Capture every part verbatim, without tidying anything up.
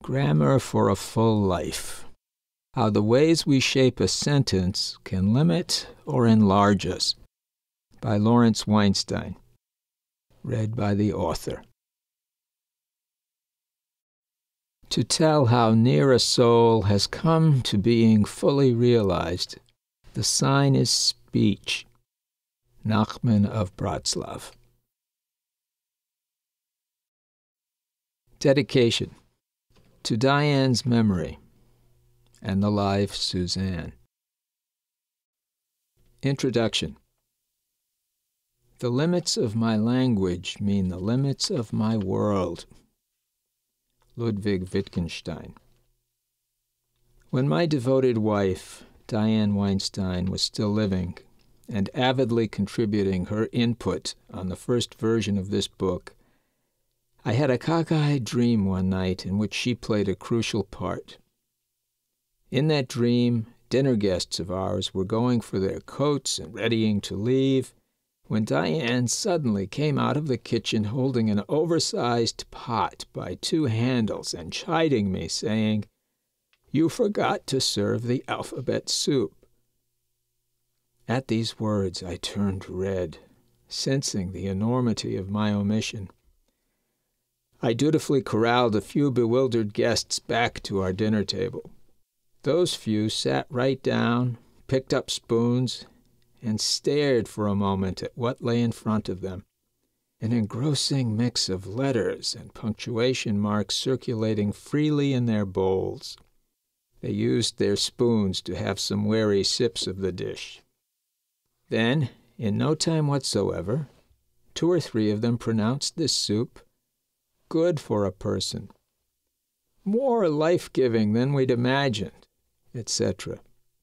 Grammar for a Full Life. How the Ways We Shape a Sentence Can Limit or Enlarge Us, by Lawrence Weinstein. Read by the author. To tell how near a soul has come to being fully realized, the sign is speech. Nachman of Bratslav. Dedication. To Diane's memory, and the live Suzanne. Introduction. The limits of my language mean the limits of my world. Ludwig Wittgenstein. When my devoted wife, Diane Weinstein, was still living and avidly contributing her input on the first version of this book, I had a cockeyed dream one night in which she played a crucial part. In that dream, dinner guests of ours were going for their coats and readying to leave, when Diane suddenly came out of the kitchen holding an oversized pot by two handles and chiding me, saying, "You forgot to serve the alphabet soup." At these words I turned red, sensing the enormity of my omission. I dutifully corralled a few bewildered guests back to our dinner table. Those few sat right down, picked up spoons, and stared for a moment at what lay in front of them, an engrossing mix of letters and punctuation marks circulating freely in their bowls. They used their spoons to have some wary sips of the dish. Then, in no time whatsoever, two or three of them pronounced this soup good for a person, more life-giving than we'd imagined, et cetera.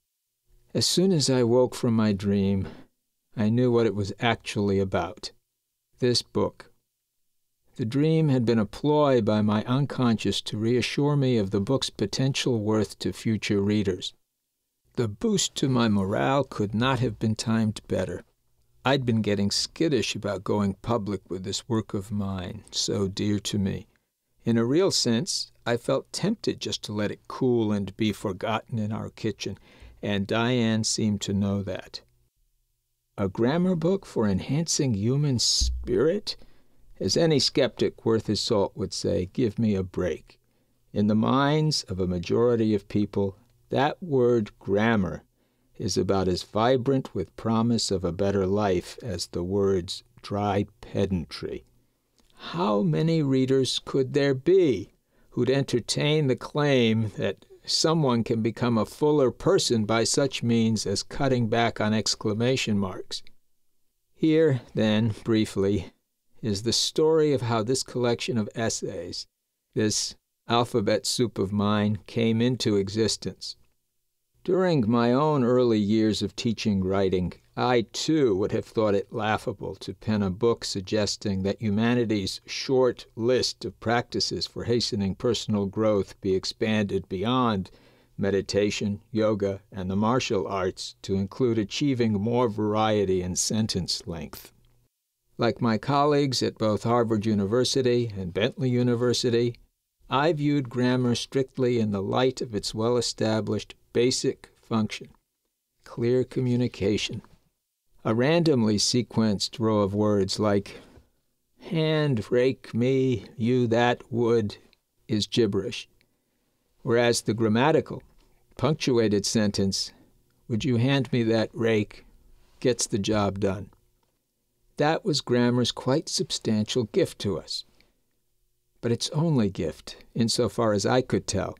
As soon as I woke from my dream, I knew what it was actually about. This book. The dream had been a ploy by my unconscious to reassure me of the book's potential worth to future readers. The boost to my morale could not have been timed better. I'd been getting skittish about going public with this work of mine, so dear to me. In a real sense, I felt tempted just to let it cool and be forgotten in our kitchen, and Diane seemed to know that. A grammar book for enhancing human spirit? As any skeptic worth his salt would say, give me a break. In the minds of a majority of people, that word grammar is about as vibrant with promise of a better life as the words dry pedantry. How many readers could there be who'd entertain the claim that someone can become a fuller person by such means as cutting back on exclamation marks? Here, then, briefly, is the story of how this collection of essays, this alphabet soup of mine, came into existence. During my own early years of teaching writing, I, too, would have thought it laughable to pen a book suggesting that humanity's short list of practices for hastening personal growth be expanded beyond meditation, yoga, and the martial arts to include achieving more variety in sentence length. Like my colleagues at both Harvard University and Bentley University, I viewed grammar strictly in the light of its well-established basic function, clear communication. A randomly sequenced row of words like hand, rake, me, you, that, would is gibberish, whereas the grammatical, punctuated sentence, would you hand me that rake, gets the job done. That was grammar's quite substantial gift to us, but its only gift, insofar as I could tell.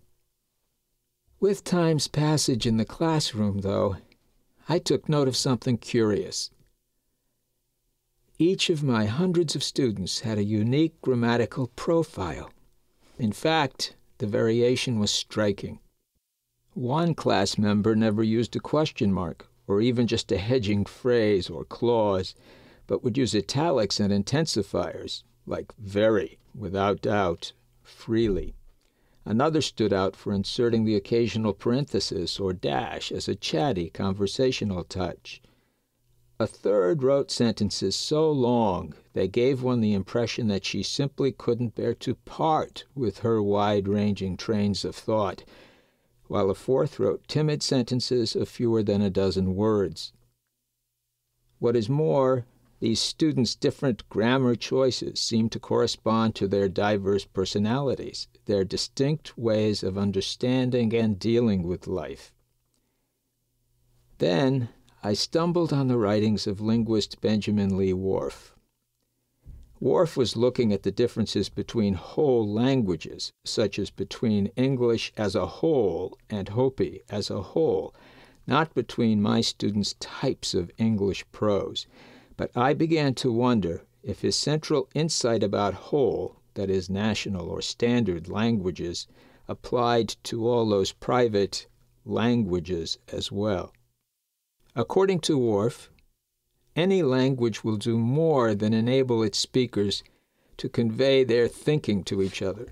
With time's passage in the classroom, though, I took note of something curious. Each of my hundreds of students had a unique grammatical profile. In fact, the variation was striking. One class member never used a question mark, or even just a hedging phrase or clause, but would use italics and intensifiers, like very, without doubt, freely. Another stood out for inserting the occasional parenthesis or dash as a chatty conversational touch. A third wrote sentences so long they gave one the impression that she simply couldn't bear to part with her wide-ranging trains of thought, while a fourth wrote timid sentences of fewer than a dozen words. What is more, these students' different grammar choices seem to correspond to their diverse personalities, their distinct ways of understanding and dealing with life. Then I stumbled on the writings of linguist Benjamin Lee Whorf. Whorf was looking at the differences between whole languages, such as between English as a whole and Hopi as a whole, not between my students' types of English prose. But I began to wonder if his central insight about whole, that is, national or standard languages, applied to all those private languages as well. According to Whorf, any language will do more than enable its speakers to convey their thinking to each other.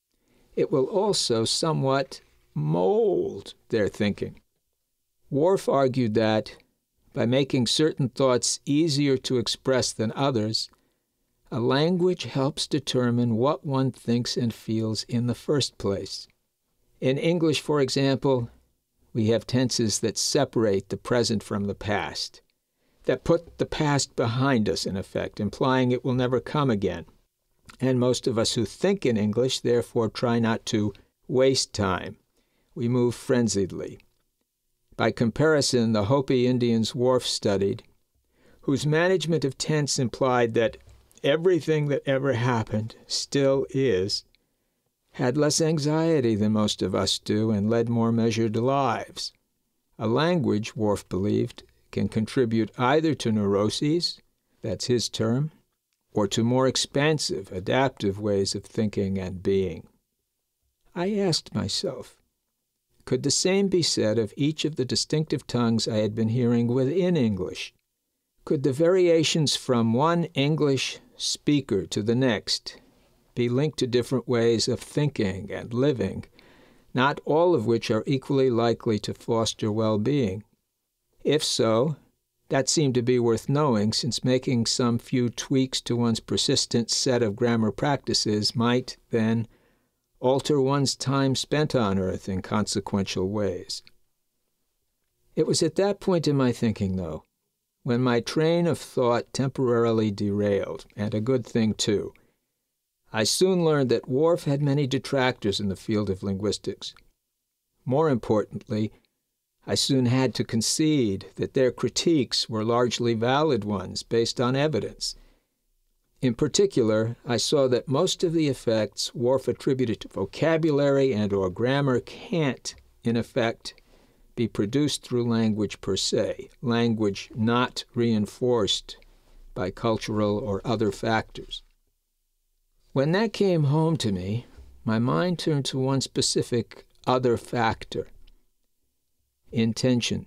It will also somewhat mold their thinking. Whorf argued that, by making certain thoughts easier to express than others, a language helps determine what one thinks and feels in the first place. In English, for example, we have tenses that separate the present from the past, that put the past behind us, in effect, implying it will never come again. And most of us who think in English, therefore, try not to waste time. We move frenziedly. By comparison, the Hopi Indians Whorf studied, whose management of tense implied that everything that ever happened still is, had less anxiety than most of us do and led more measured lives. A language, Whorf believed, can contribute either to neuroses, that's his term, or to more expansive, adaptive ways of thinking and being. I asked myself, could the same be said of each of the distinctive tongues I had been hearing within English? Could the variations from one English speaker to the next be linked to different ways of thinking and living, not all of which are equally likely to foster well-being? If so, that seemed to be worth knowing, since making some few tweaks to one's persistent set of grammar practices might, then, alter one's time spent on earth in consequential ways. It was at that point in my thinking, though, when my train of thought temporarily derailed, and a good thing, too. I soon learned that Whorf had many detractors in the field of linguistics. More importantly, I soon had to concede that their critiques were largely valid ones based on evidence. In particular, I saw that most of the effects Whorf attributed to vocabulary and or grammar can't, in effect, be produced through language per se, language not reinforced by cultural or other factors. When that came home to me, my mind turned to one specific other factor: intention.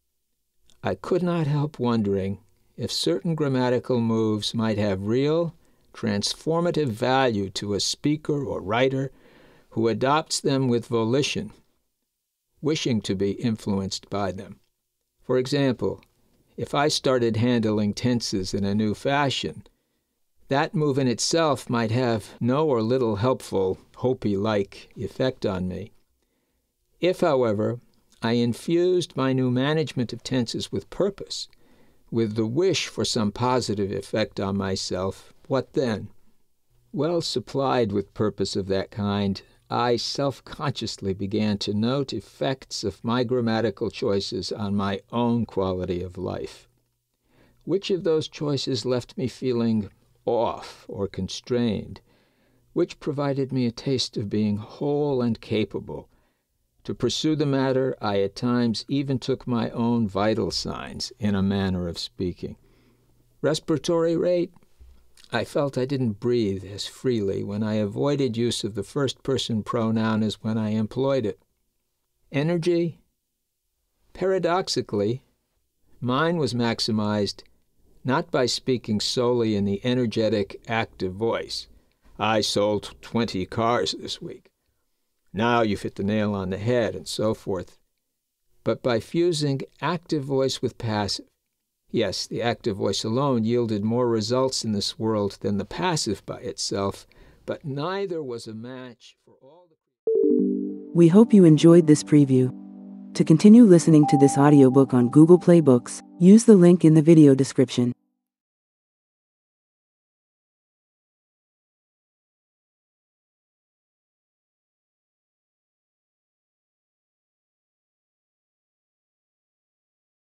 I could not help wondering if certain grammatical moves might have real, transformative value to a speaker or writer who adopts them with volition, wishing to be influenced by them. For example, if I started handling tenses in a new fashion, that move in itself might have no or little helpful, Hopi-like effect on me. If, however, I infused my new management of tenses with purpose, with the wish for some positive effect on myself, what then? Well supplied with purpose of that kind, I self-consciously began to note effects of my grammatical choices on my own quality of life. Which of those choices left me feeling off or constrained? Which provided me a taste of being whole and capable? To pursue the matter, I at times even took my own vital signs, in a manner of speaking. Respiratory rate? I felt I didn't breathe as freely when I avoided use of the first-person pronoun as when I employed it. Energy? Paradoxically, mine was maximized not by speaking solely in the energetic, active voice. I sold twenty cars this week. Now you've hit the nail on the head, and so forth. But by fusing active voice with passive, Yes, the active voice alone yielded more results in this world than the passive by itself, but neither was a match for all the... We hope you enjoyed this preview. To continue listening to this audiobook on Google Play Books, use the link in the video description.